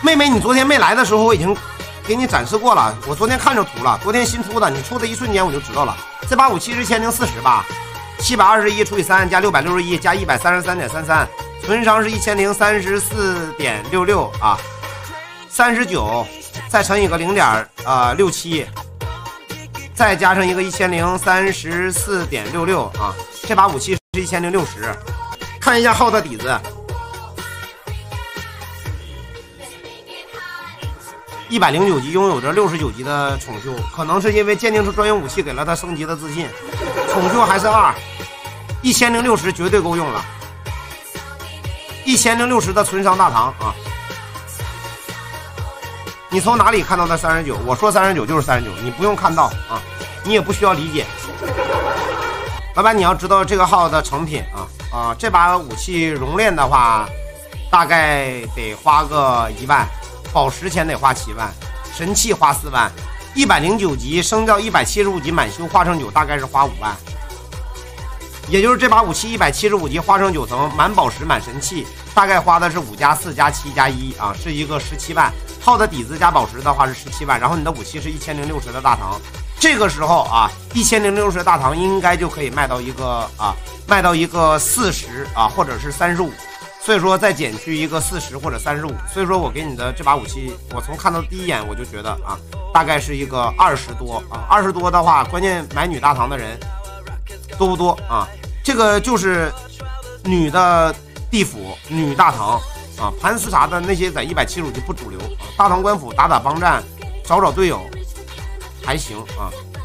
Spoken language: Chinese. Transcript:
妹妹，你昨天没来的时候，我已经给你展示过了。我昨天看着图了，昨天新出的，你出的一瞬间我就知道了。这把武器是1040吧？721除以3加661加133.33，存伤是1034.66啊，39再乘以个0.67，再加上一个1034.66啊，这把武器是1060。看一下号的底子。109级拥有着69级的宠秀，可能是因为鉴定出专用武器给了他升级的自信。宠秀还是2，1060绝对够用了。1060的存伤大唐啊！你从哪里看到的39？我说39就是39，你不用看到啊，你也不需要理解。老板，你要知道这个号的成品啊，这把武器熔炼的话，大概得花个1万。宝石钱得花7万，神器花4万，109级升到175级满修化成9大概是花5万，也就是这把武器175级化成9层满宝石满神器，大概花的是5加4加7加1啊，是一个17万。号的底子加宝石的话是17万，然后你的武器是1060的大唐，这个时候啊，1060的大唐应该就可以卖到一个40啊，或者是35。所以说再减去一个40或者35，所以说我给你的这把武器，我从看到第一眼我就觉得啊，大概是一个20多啊，20多的话，关键买女大唐的人多不多啊？这个就是女的地府女大唐啊，盘丝啥的那些在175级不主流，大唐官府打帮战，找队友还行啊。